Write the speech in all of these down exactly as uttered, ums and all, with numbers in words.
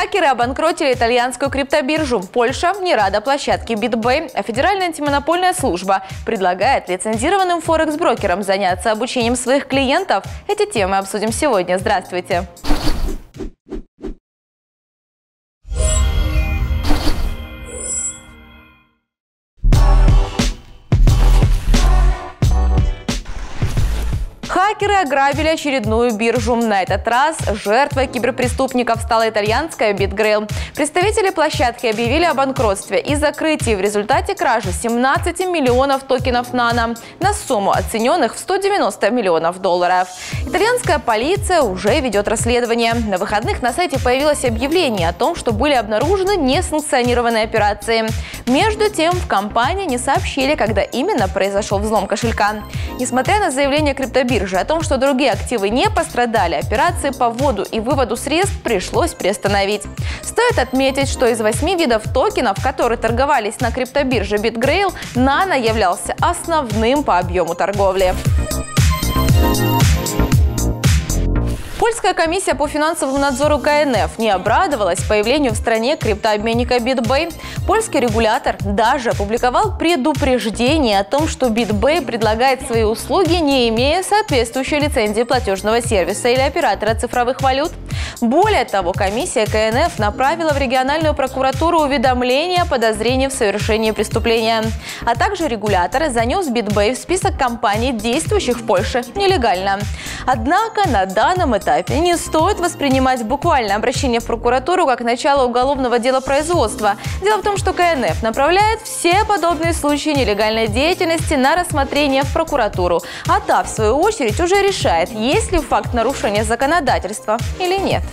Хакеры обанкротили итальянскую криптобиржу. Польша не рада площадке BitBay, а Федеральная антимонопольная служба предлагает лицензированным форекс-брокерам заняться обучением своих клиентов. Эти темы обсудим сегодня. Здравствуйте! Хакеры ограбили очередную биржу. На этот раз жертвой киберпреступников стала итальянская BitGrail. Представители площадки объявили о банкротстве и закрытии в результате кражи семнадцати миллионов токенов Nano на сумму, оцененных в сто девяносто миллионов долларов. Итальянская полиция уже ведет расследование. На выходных на сайте появилось объявление о том, что были обнаружены несанкционированные операции. Между тем, в компании не сообщили, когда именно произошел взлом кошелька. Несмотря на заявление криптобиржи о том, что другие активы не пострадали, операции по вводу и выводу средств пришлось приостановить. Стоит отметить, что из восьми видов токенов, которые торговались на криптобирже BitGrail, Nano являлся основным по объему торговли. Польская комиссия по финансовому надзору ка эн эф не обрадовалась появлению в стране криптообменника BitBay. Польский регулятор даже опубликовал предупреждение о том, что BitBay предлагает свои услуги, не имея соответствующей лицензии платежного сервиса или оператора цифровых валют. Более того, комиссия ка эн эф направила в региональную прокуратуру уведомление о подозрении в совершении преступления. А также регулятор занес BitBay в список компаний, действующих в Польше нелегально. Однако на данном этапе не стоит воспринимать буквально обращение в прокуратуру как начало уголовного дела производства. Дело в том, что ка эн эф направляет все подобные случаи нелегальной деятельности на рассмотрение в прокуратуру, а та, в свою очередь, уже решает, есть ли факт нарушения законодательства или нет.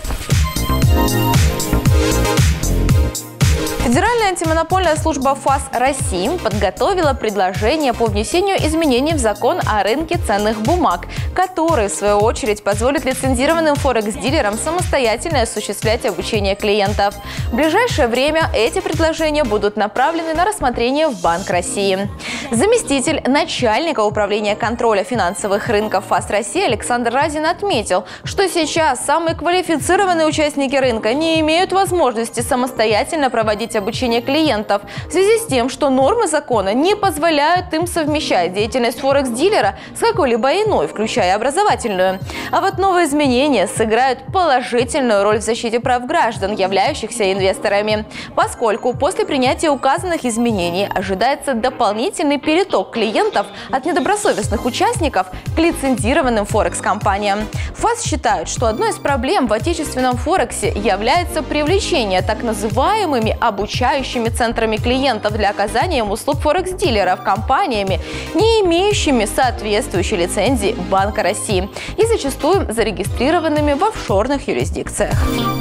Федеральная антимонопольная служба ФАС России подготовила предложение по внесению изменений в закон о рынке ценных бумаг, который, в свою очередь, позволит лицензированным форекс-дилерам самостоятельно осуществлять обучение клиентов. В ближайшее время эти предложения будут направлены на рассмотрение в Банк России. Заместитель начальника управления контроля финансовых рынков ФАС России Александр Разин отметил, что сейчас самые квалифицированные участники рынка не имеют возможности самостоятельно проводить обучение клиентов в связи с тем, что нормы закона не позволяют им совмещать деятельность форекс-дилера с какой-либо иной, включая образовательную. А вот новые изменения сыграют положительную роль в защите прав граждан, являющихся инвесторами, поскольку после принятия указанных изменений ожидается дополнительный переток клиентов от недобросовестных участников к лицензированным форекс-компаниям. ФАС считают, что одной из проблем в отечественном форексе является привлечение так называемыми обучающими центрами клиентов для оказания им услуг форекс-дилеров компаниями, не имеющими соответствующей лицензии Банка России и зачастую зарегистрированными в офшорных юрисдикциях.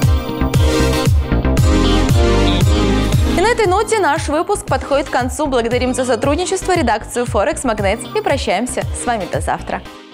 И на этой ноте наш выпуск подходит к концу. Благодарим за сотрудничество редакцию Forex Magnet и прощаемся с вами до завтра.